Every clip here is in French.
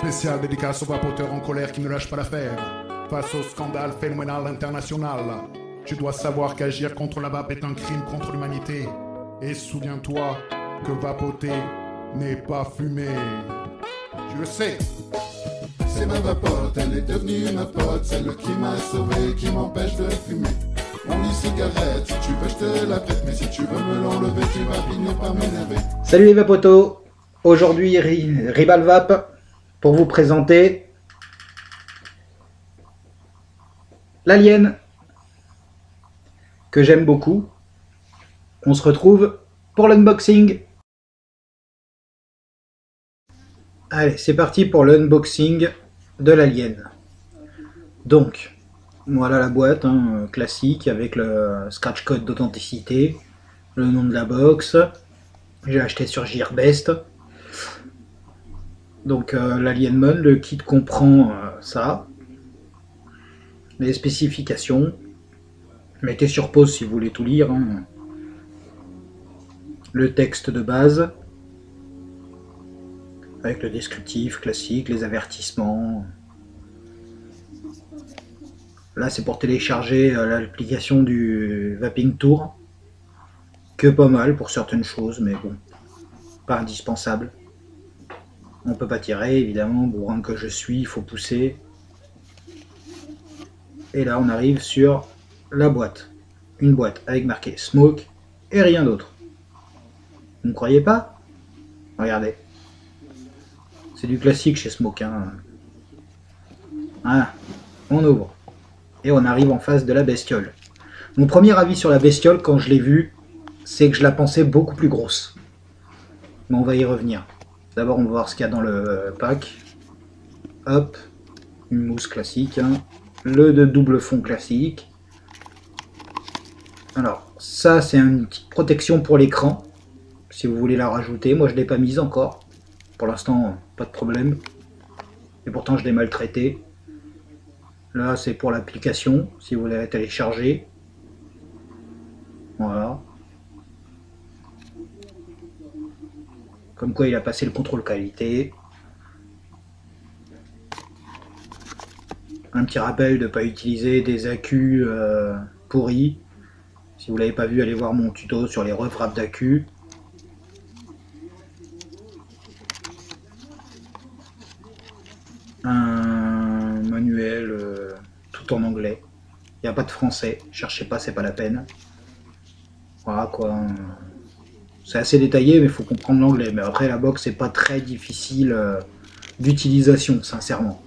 Spécial dédicace aux vapoteurs en colère qui ne lâchent pas l'affaire. Face au scandale phénoménal international, tu dois savoir qu'agir contre la vape est un crime contre l'humanité. Et souviens-toi que vapoter n'est pas fumer. Tu le sais. C'est ma vapote, elle est devenue ma pote, celle qui m'a sauvé, qui m'empêche de fumer. Mon e-cigarette, si tu veux je te la prête, mais si tu veux me l'enlever, tu vas finir par m'énerver. Salut les vapotos. Aujourd'hui Ribal Vape pour vous présenter l'Alien que j'aime beaucoup. On se retrouve pour l'unboxing. Allez, c'est parti pour l'unboxing de l'Alien. Donc, voilà la boîte classique avec le scratch code d'authenticité, le nom de la box. J'ai acheté sur Gearbest. Donc l'Alienmon, le kit comprend ça, les spécifications. Mettez sur pause si vous voulez tout lire. Le texte de base, avec le descriptif classique, les avertissements. Là c'est pour télécharger l'application du Vaping Tour, que pas mal pour certaines choses, mais bon, pas indispensable. On peut pas tirer, évidemment, bourrin que je suis, il faut pousser. Et là on arrive sur la boîte. Une boîte avec marqué Smoke et rien d'autre. Vous ne croyez pas? Regardez. C'est du classique chez Smoke. Voilà, on ouvre. Et on arrive en face de la bestiole. Mon premier avis sur la bestiole quand je l'ai vue, c'est que je la pensais beaucoup plus grosse. Mais on va y revenir. D'abord on va voir ce qu'il y a dans le pack. Hop, une mousse classique. Le de double fond classique. Alors ça c'est une petite protection pour l'écran. Si vous voulez la rajouter, moi je ne l'ai pas mise encore. Pour l'instant pas de problème. Et pourtant je l'ai maltraité. Là c'est pour l'application, si vous voulez la télécharger. Voilà. Comme quoi il a passé le contrôle qualité. Un petit rappel de ne pas utiliser des accus pourris. Si vous ne l'avez pas vu, allez voir mon tuto sur les refrappes d'accu. Un manuel tout en anglais. Il n'y a pas de français. Cherchez pas, c'est pas la peine. Voilà quoi. C'est assez détaillé, mais il faut comprendre l'anglais. Mais après, la box, c'est pas très difficile d'utilisation, sincèrement.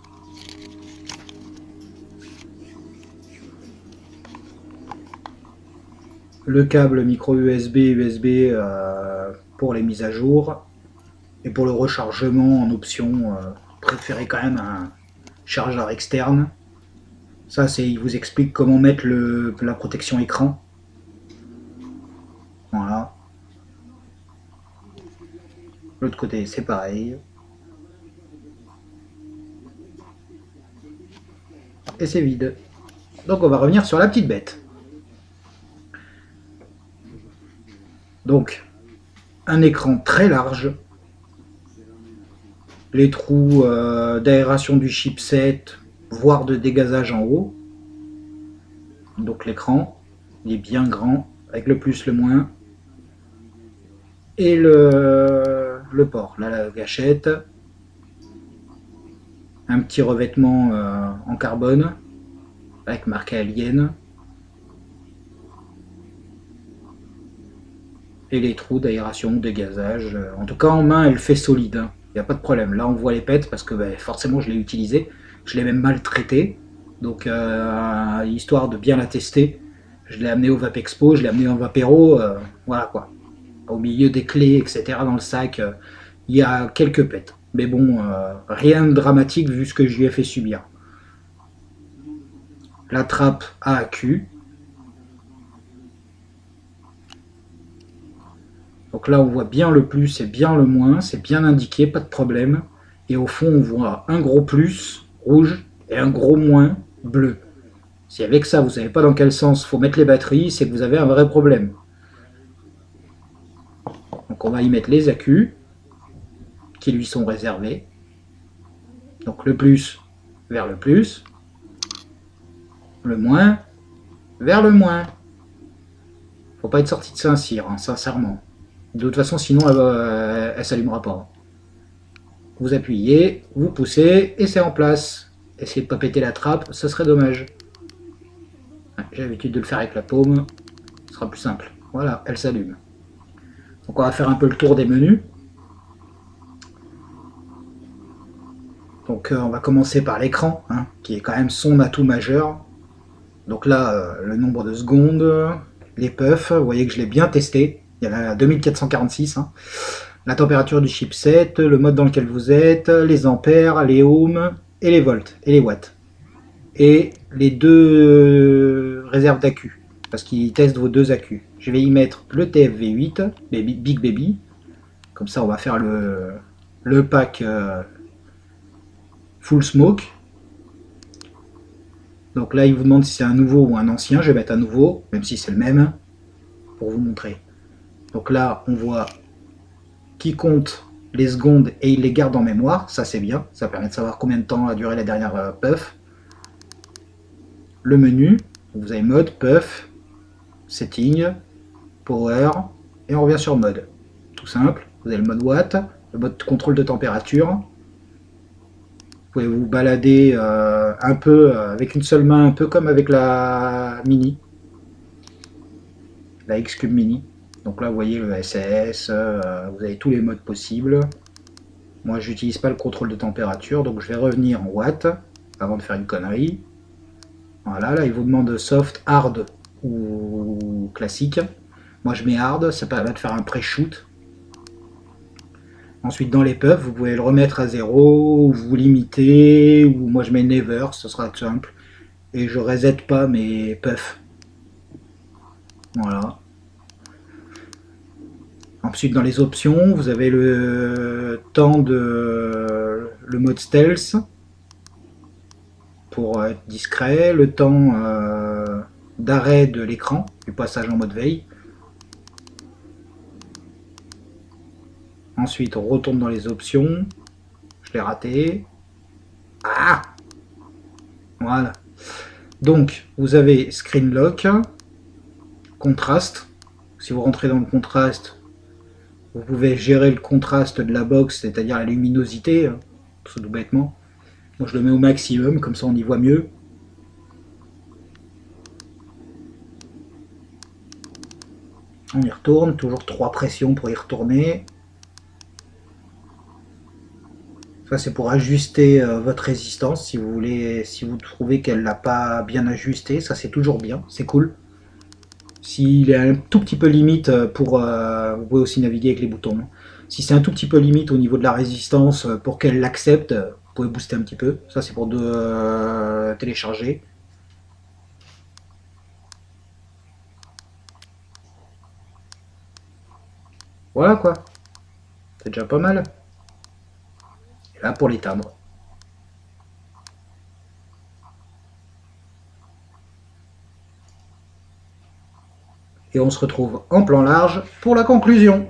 Le câble micro USB pour les mises à jour. Et pour le rechargement en option, préférez quand même un chargeur externe. Ça, il vous explique comment mettre la protection écran. Voilà. L'autre côté, c'est pareil. Et c'est vide. Donc on va revenir sur la petite bête. Donc, un écran très large. Les trous d'aération du chipset, voire de dégazage en haut. Donc l'écran, il est bien grand, avec le plus, le moins. Et le port, là la gâchette. Un petit revêtement en carbone, avec marqué Alien. Et les trous d'aération, dégazage. En tout cas en main elle fait solide. Il n'y a pas de problème. Là on voit les pètes parce que forcément je l'ai utilisé. Je l'ai même maltraité. Donc histoire de bien la tester, je l'ai amené au Vape Expo, je l'ai amené en Vapéro. Voilà quoi. Au milieu des clés, etc. dans le sac, il y a quelques pètes. Mais bon, rien de dramatique vu ce que je lui ai fait subir. La trappe à accu. Donc là on voit bien le plus et bien le moins, c'est bien indiqué, pas de problème. Et au fond on voit un gros plus rouge et un gros moins bleu. Si avec ça vous savez pas dans quel sens faut mettre les batteries, c'est que vous avez un vrai problème. Donc on va y mettre les accus qui lui sont réservés. Donc le plus vers le plus, le moins vers le moins. Faut pas être sorti de Saint-Cyr, hein, sincèrement. De toute façon, sinon elle s'allumera pas. Vous appuyez, vous poussez et c'est en place. Essayez de pas péter la trappe, ce serait dommage. J'ai l'habitude de le faire avec la paume, ce sera plus simple. Voilà, elle s'allume. Donc on va faire un peu le tour des menus. Donc on va commencer par l'écran, hein, qui est quand même son atout majeur. Donc là, le nombre de secondes, les puffs, vous voyez que je l'ai bien testé. Il y en a 2446. Hein. La température du chipset, le mode dans lequel vous êtes, les ampères, les ohms, et les volts, et les watts. Et les deux réserves d'accus, parce qu'il teste vos deux accus. Je vais y mettre le TFV8, Big Baby. Comme ça, on va faire le pack Full Smoke. Donc là, il vous demande si c'est un nouveau ou un ancien. Je vais mettre un nouveau, même si c'est le même, pour vous montrer. Donc là, on voit qui compte les secondes et il les garde en mémoire. Ça, c'est bien. Ça permet de savoir combien de temps a duré la dernière puff. Le menu, vous avez mode, puff, setting, power, et on revient sur mode. Tout simple. Vous avez le mode watt, le mode contrôle de température. Vous pouvez vous balader un peu avec une seule main, un peu comme avec la Mini, la X-Cube Mini. Donc là, vous voyez le SS, vous avez tous les modes possibles. Moi, j'utilise pas le contrôle de température, donc je vais revenir en watts avant de faire une connerie. Voilà, là, il vous demande soft, hard ou classique. Moi, je mets hard, ça permet de faire un pré-shoot. Ensuite, dans les puffs, vous pouvez le remettre à 0, ou vous limiter, ou moi je mets never, ce sera simple. Et je reset pas mes puffs. Voilà. Ensuite, dans les options, vous avez le temps de le mode stealth pour être discret, le temps d'arrêt de l'écran, du passage en mode veille. Ensuite, on retourne dans les options. Je l'ai raté. Ah! Voilà. Donc, vous avez Screen Lock, contraste. Si vous rentrez dans le contraste, vous pouvez gérer le contraste de la box, c'est-à-dire la luminosité, hein, tout bêtement. Moi, je le mets au maximum, comme ça on y voit mieux. On y retourne, toujours 3 pressions pour y retourner. Ça, c'est pour ajuster votre résistance, si vous voulez, si vous trouvez qu'elle l'a pas bien ajusté, ça c'est toujours bien, c'est cool. S'il est un tout petit peu limite pour, vous pouvez aussi naviguer avec les boutons. Si c'est un tout petit peu limite au niveau de la résistance pour qu'elle l'accepte, vous pouvez booster un petit peu. Ça c'est pour télécharger. Voilà quoi, c'est déjà pas mal. Et là pour l'éteindre. Et on se retrouve en plan large pour la conclusion.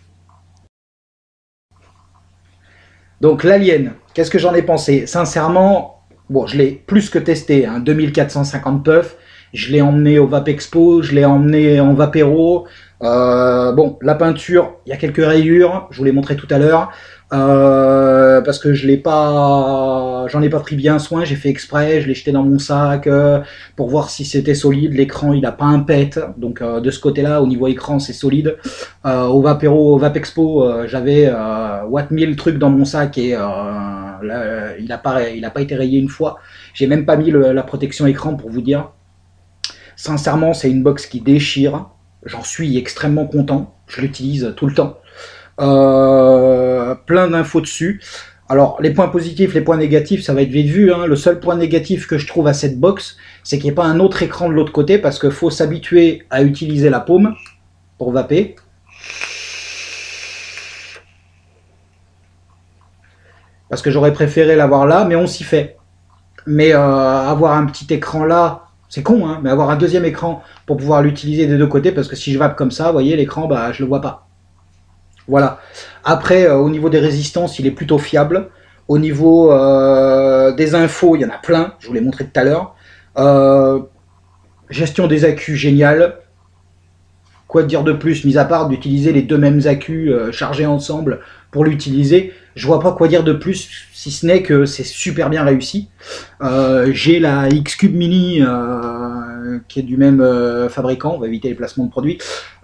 Donc l'Alien, qu'est-ce que j'en ai pensé? Sincèrement, bon, je l'ai plus que testé, hein, 2450 puffs, je l'ai emmené au Vape Expo, je l'ai emmené en Vapéro. Bon, la peinture, il y a quelques rayures, je vous l'ai montré tout à l'heure. Parce que j'en ai pas pris bien soin, j'ai fait exprès, je l'ai jeté dans mon sac pour voir si c'était solide. L'écran il a pas un pet, donc de ce côté là au niveau écran c'est solide. Au Vape Expo j'avais Watt 1000 trucs dans mon sac et là, il a pas été rayé une fois. J'ai même pas mis la protection écran pour vous dire. Sincèrement c'est une box qui déchire, j'en suis extrêmement content, je l'utilise tout le temps. Plein d'infos dessus. Alors les points positifs, les points négatifs, ça va être vite vu, hein. Le seul point négatif que je trouve à cette box, c'est qu'il n'y ait pas un autre écran de l'autre côté, parce qu'il faut s'habituer à utiliser la paume pour vaper. Parce que j'aurais préféré l'avoir là, mais on s'y fait. Mais avoir un petit écran là, c'est con, hein, mais avoir un deuxième écran pour pouvoir l'utiliser des deux côtés, parce que si je vape comme ça, vous voyez, l'écran, bah, je le vois pas. Voilà. Après, au niveau des résistances, il est plutôt fiable. Au niveau des infos, il y en a plein, je vous l'ai montré tout à l'heure. Gestion des accus, génial. Quoi dire de plus, mis à part d'utiliser les deux mêmes accus chargés ensemble pour l'utiliser, je vois pas quoi dire de plus, si ce n'est que c'est super bien réussi. J'ai la X-Cube Mini qui est du même fabricant, on va éviter les placements de produits.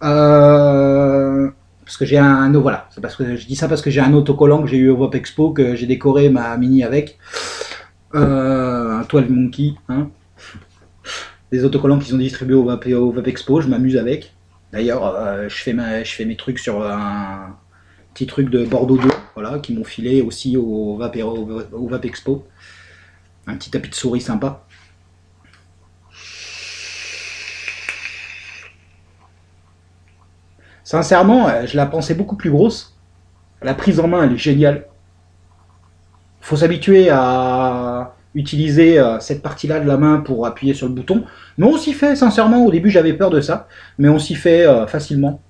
Parce que j'ai un voilà, c'est parce que je dis ça parce que j'ai un autocollant que j'ai eu au Vop Expo que j'ai décoré ma Mini avec. Un 12 Monkey, hein. Des autocollants qui sont distribués au Vap Expo, je m'amuse avec. D'ailleurs, je fais mes trucs sur un petit truc de Bordeaux 2, voilà, qui m'ont filé aussi au Vap Expo. Un petit tapis de souris sympa. Sincèrement, je la pensais beaucoup plus grosse. La prise en main, elle est géniale. Faut s'habituer à utiliser cette partie-là de la main pour appuyer sur le bouton. Mais on s'y fait, sincèrement. Au début, j'avais peur de ça. Mais on s'y fait facilement.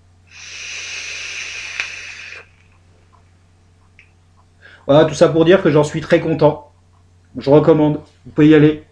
Voilà, tout ça pour dire que j'en suis très content. Je recommande. Vous pouvez y aller.